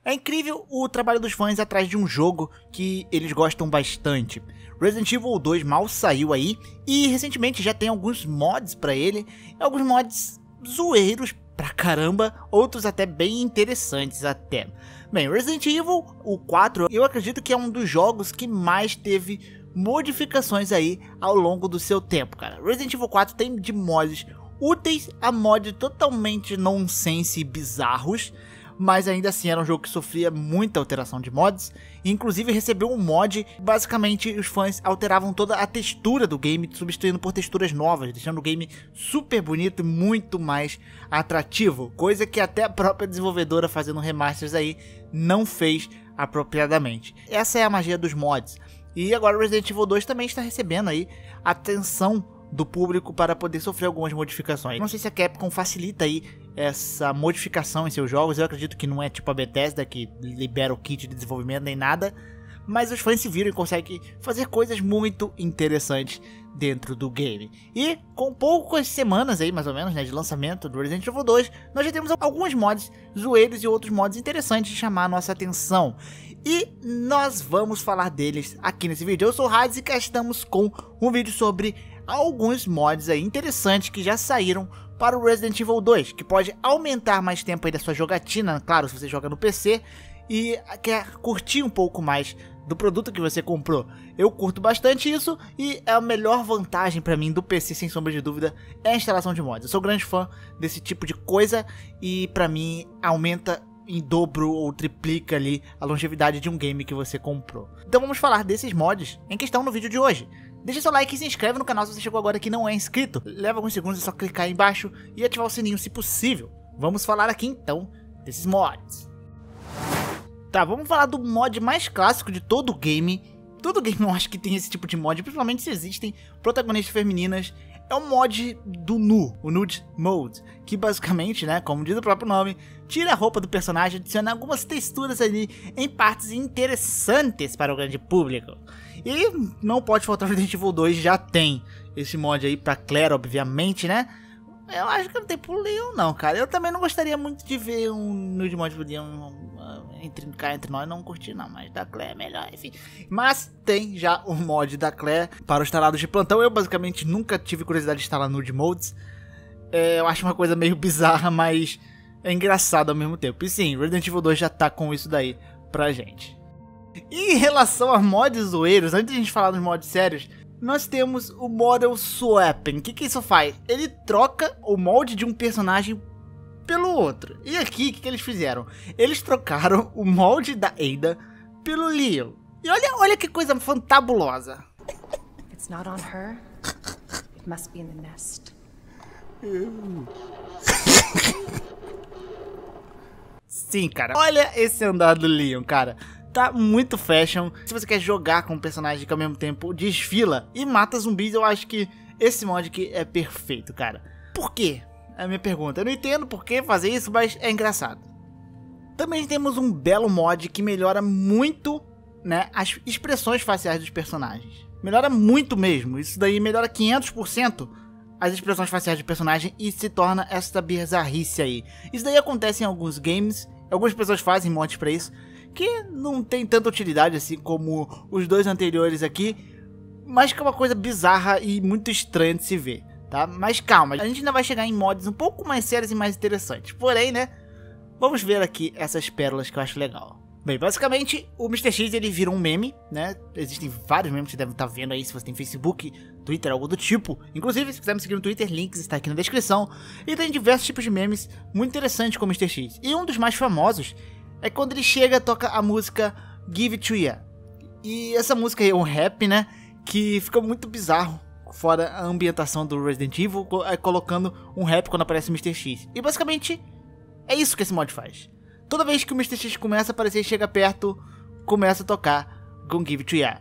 É incrível o trabalho dos fãs atrás de um jogo que eles gostam bastante. Resident Evil 2 mal saiu aí e recentemente já tem alguns mods pra ele, alguns mods zoeiros pra caramba, outros até bem interessantes até. Bem, Resident Evil, o 4, eu acredito que é um dos jogos que mais teve modificações aí ao longo do seu tempo, cara. Resident Evil 4 tem de mods úteis a mods totalmente nonsense e bizarros, mas ainda assim era um jogo que sofria muita alteração de mods. Inclusive recebeu um mod, basicamente os fãs alteravam toda a textura do game, substituindo por texturas novas, deixando o game super bonito e muito mais atrativo, coisa que até a própria desenvolvedora fazendo remasters aí não fez apropriadamente. Essa é a magia dos mods. E agora o Resident Evil 2 também está recebendo aí atenção do público para poder sofrer algumas modificações. Não sei se a Capcom facilita aí essa modificação em seus jogos, eu acredito que não é tipo a Bethesda que libera o kit de desenvolvimento nem nada, mas os fãs se viram e conseguem fazer coisas muito interessantes dentro do game. E com poucas semanas aí, mais ou menos, né, de lançamento do Resident Evil 2, nós já temos alguns mods zoeiros e outros mods interessantes de chamar a nossa atenção. E nós vamos falar deles aqui nesse vídeo. Eu sou o Hades e cá estamos com um vídeo sobre alguns mods aí interessantes que já saíram para o Resident Evil 2, que pode aumentar mais tempo aí da sua jogatina, claro, se você joga no PC e quer curtir um pouco mais do produto que você comprou. Eu curto bastante isso e é a melhor vantagem para mim do PC, sem sombra de dúvida, é a instalação de mods. Eu sou grande fã desse tipo de coisa e para mim aumenta em dobro ou triplica ali a longevidade de um game que você comprou. Então vamos falar desses mods em questão no vídeo de hoje. Deixa seu like e se inscreve no canal se você chegou agora e não é inscrito. Leva alguns segundos, é só clicar aí embaixo e ativar o sininho se possível. Vamos falar aqui então desses mods. Tá, vamos falar do mod mais clássico de todo o game. Todo game eu acho que tem esse tipo de mod, principalmente se existem protagonistas femininas. É o mod do nu, o Nude Mode, que basicamente, né, como diz o próprio nome, tira a roupa do personagem, adiciona algumas texturas ali em partes interessantes para o grande público. E não pode faltar o Resident Evil 2, já tem esse mod aí pra Claire, obviamente, né? Eu acho que não tem pro Leon não, cara. Eu também não gostaria muito de ver um Nude Mod pro Leon entre nós, não curti não, mas da Claire é melhor, enfim. Mas tem já o mod da Claire para os instalados de plantão. Eu basicamente nunca tive curiosidade de instalar Nude Modes. Eu acho uma coisa meio bizarra, mas é engraçado ao mesmo tempo. E sim, Resident Evil 2 já tá com isso daí pra gente. E em relação a mods zoeiros, antes de a gente falar dos mods sérios, nós temos o Model Swapping. O que isso faz? Ele troca o molde de um personagem pelo outro. E aqui, o que eles fizeram? Eles trocaram o molde da Ada pelo Leon. E olha que coisa fantabulosa. It's not on her. It must be in the nest. Sim, cara. Olha esse andar do Leon, cara. Tá muito fashion. Se você quer jogar com um personagem que ao mesmo tempo desfila e mata zumbis, eu acho que esse mod aqui é perfeito, cara. Por quê? É a minha pergunta. Eu não entendo por que fazer isso, mas é engraçado. Também temos um belo mod que melhora muito, né, as expressões faciais dos personagens. Melhora muito mesmo. Isso daí melhora 500% as expressões faciais do personagem e se torna essa bizarrice aí. Isso daí acontece em alguns games. Algumas pessoas fazem mods pra isso, que não tem tanta utilidade assim como os dois anteriores aqui, mas que é uma coisa bizarra e muito estranha de se ver, tá? Mas calma, a gente ainda vai chegar em mods um pouco mais sérios e mais interessantes. Porém, né, vamos ver aqui essas pérolas que eu acho legal. Bem, basicamente, o Mr. X, ele vira um meme, né? Existem vários memes que você deve estar vendo aí, se você tem Facebook, Twitter, algo do tipo. Inclusive, se quiser me seguir no Twitter, links está aqui na descrição. E tem diversos tipos de memes muito interessantes com o Mr. X. E um dos mais famosos é quando ele chega e toca a música Give It To Ya. E essa música aí é um rap, né? Que fica muito bizarro, fora a ambientação do Resident Evil, colocando um rap quando aparece o Mr. X. E basicamente, é isso que esse mod faz. Toda vez que o Mr. X começa a aparecer e chega perto, começa a tocar com Give It To Ya.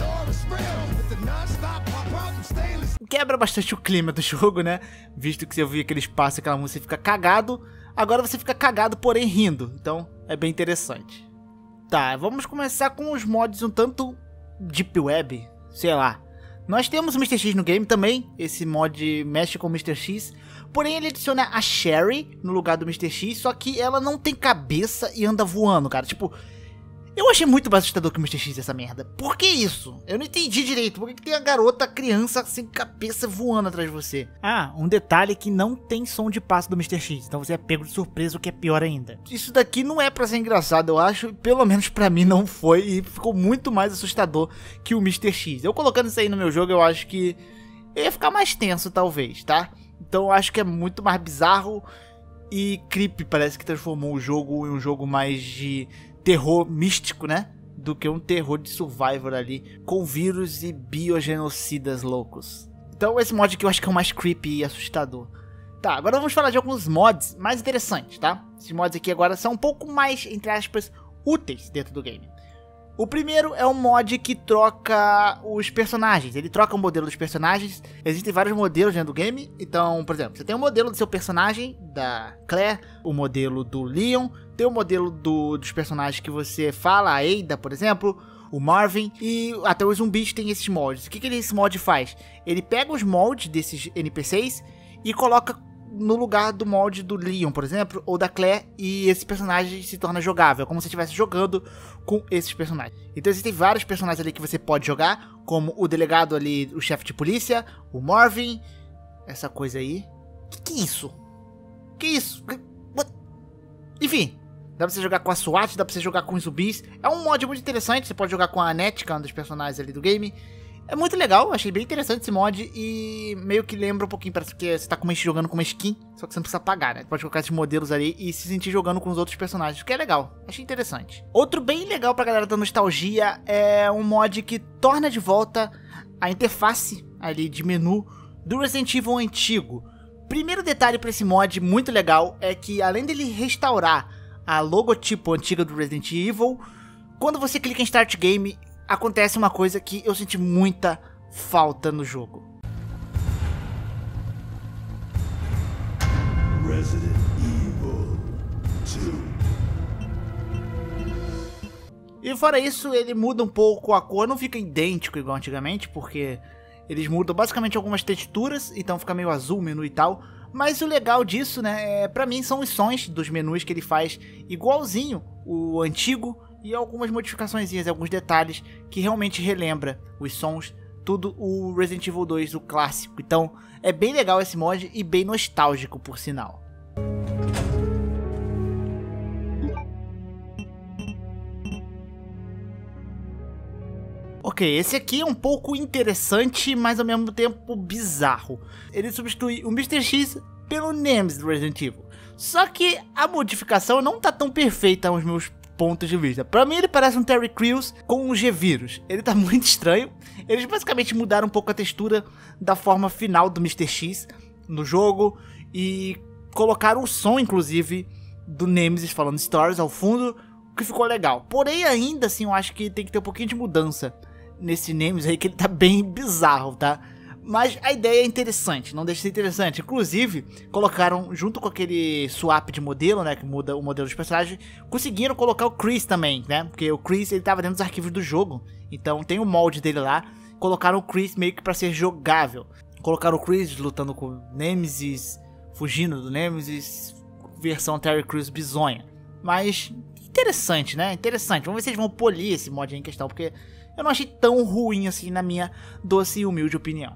Quebra bastante o clima do jogo, né? Visto que você ouvir aquele espaço, aquela música, você fica cagado. Agora você fica cagado, porém rindo. Então, é bem interessante. Tá, vamos começar com os mods um tanto Deep Web, sei lá. Nós temos o Mr. X no game também, esse mod mexe com o Mr. X, porém ele adiciona a Sherry no lugar do Mr. X, só que ela não tem cabeça e anda voando, cara, tipo... Eu achei muito mais assustador que o Mr. X essa merda. Por que isso? Eu não entendi direito. Por que tem a garota, a criança sem cabeça voando atrás de você? Ah, um detalhe que não tem som de passo do Mr. X. Então você é pego de surpresa, o que é pior ainda. Isso daqui não é pra ser engraçado, eu acho. Pelo menos pra mim não foi. E ficou muito mais assustador que o Mr. X. Eu colocando isso aí no meu jogo, eu acho que eu ia ficar mais tenso, talvez, tá? Então eu acho que é muito mais bizarro. E creepy parece que transformou o jogo em um jogo mais de... terror místico, né? Do que um terror de survivor ali, com vírus e biogenocidas loucos. Então esse mod aqui eu acho que é o mais creepy e assustador. Tá, agora vamos falar de alguns mods mais interessantes, tá? Esses mods aqui agora são um pouco mais, entre aspas, úteis dentro do game. O primeiro é um mod que troca os personagens, ele troca o modelo dos personagens. Existem vários modelos dentro do game, então, por exemplo, você tem o modelo do seu personagem, da Claire, o modelo do Leon, tem o modelo dos personagens que você fala, a Ada, por exemplo, o Marvin, e até os zumbis tem esses moldes. O que esse mod faz? Ele pega os moldes desses NPCs e coloca no lugar do molde do Leon, por exemplo, ou da Claire, e esse personagem se torna jogável, como se estivesse jogando com esses personagens. Então existem vários personagens ali que você pode jogar, como o delegado ali, o chefe de polícia, o Marvin, essa coisa aí. Que é isso? Que isso? What? Enfim, dá pra você jogar com a SWAT, dá pra você jogar com os zumbis. É um mod muito interessante, você pode jogar com a Annette, que é um dos personagens ali do game. É muito legal, achei bem interessante esse mod e meio que lembra um pouquinho, parece que você tá jogando com uma skin, só que você não precisa pagar, né? Você pode colocar esses modelos ali e se sentir jogando com os outros personagens, o que é legal, achei interessante. Outro bem legal pra galera da nostalgia é um mod que torna de volta a interface ali de menu do Resident Evil antigo. Primeiro detalhe pra esse mod muito legal é que além dele restaurar a logotipo antiga do Resident Evil, quando você clica em Start Game, acontece uma coisa que eu senti muita falta no jogo. Resident Evil 2. E fora isso, ele muda um pouco a cor, não fica idêntico igual antigamente, porque eles mudam basicamente algumas texturas, então fica meio azul o menu e tal. Mas o legal disso, né, pra mim são os sons dos menus que ele faz igualzinho o antigo, e algumas modificações, alguns detalhes que realmente relembra os sons, tudo o Resident Evil 2, o clássico. Então é bem legal esse mod e bem nostálgico, por sinal. Ok, esse aqui é um pouco interessante, mas ao mesmo tempo bizarro. Ele substitui o Mr. X pelo Nemesis do Resident Evil. Só que a modificação não tá tão perfeita aos meus pontos de vista. Pra mim ele parece um Terry Crews com um G-Vírus. Ele tá muito estranho. Eles basicamente mudaram um pouco a textura da forma final do Mr. X no jogo e colocaram o som, inclusive, do Nemesis falando stories ao fundo, o que ficou legal. Porém, ainda assim, eu acho que tem que ter um pouquinho de mudança nesse Nemesis aí, que ele tá bem bizarro, tá? Mas a ideia é interessante, não deixa de ser interessante. Inclusive, colocaram, junto com aquele swap de modelo, né, que muda o modelo dos personagens, conseguiram colocar o Chris também, né? Porque o Chris, ele tava dentro dos arquivos do jogo, então tem o molde dele lá. Colocaram o Chris meio que pra ser jogável. Colocaram o Chris lutando com o Nemesis, fugindo do Nemesis, versão Terry Crews bizonha. Mas interessante, né? Interessante. Vamos ver se eles vão polir esse mod aí em questão, porque eu não achei tão ruim assim, na minha doce e humilde opinião.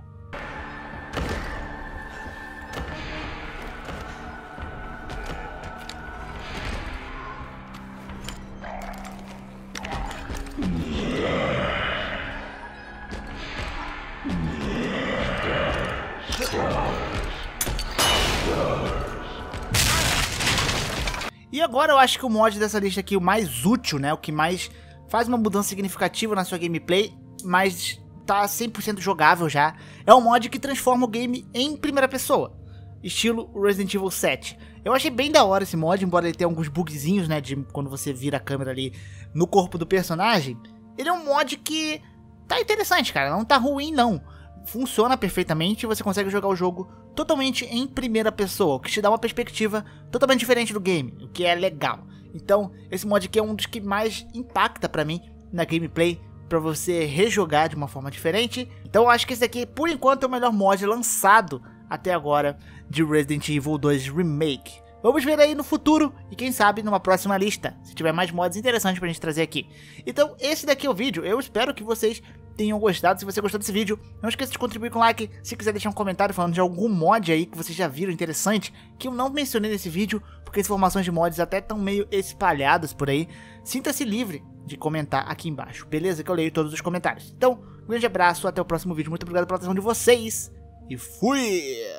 E agora eu acho que o mod dessa lista aqui, o mais útil, né, o que mais faz uma mudança significativa na sua gameplay, mas tá 100% jogável já, é um mod que transforma o game em primeira pessoa, estilo Resident Evil 7. Eu achei bem da hora esse mod, embora ele tenha alguns bugzinhos, né, de quando você vira a câmera ali no corpo do personagem. Ele é um mod que tá interessante, cara, não tá ruim não. Funciona perfeitamente e você consegue jogar o jogo totalmente em primeira pessoa, o que te dá uma perspectiva totalmente diferente do game, o que é legal. Então, esse mod aqui é um dos que mais impacta pra mim na gameplay, pra você rejogar de uma forma diferente. Então eu acho que esse aqui, por enquanto, é o melhor mod lançado até agora de Resident Evil 2 Remake. Vamos ver aí no futuro e quem sabe numa próxima lista, se tiver mais mods interessantes pra gente trazer aqui. Então esse daqui é o vídeo, eu espero que vocês tenham gostado. Se você gostou desse vídeo, não esqueça de contribuir com o like. Se quiser deixar um comentário falando de algum mod aí que vocês já viram interessante, que eu não mencionei nesse vídeo, porque as informações de mods até estão meio espalhadas por aí, sinta-se livre de comentar aqui embaixo, beleza? Que eu leio todos os comentários. Então, um grande abraço, até o próximo vídeo, muito obrigado pela atenção de vocês e fui!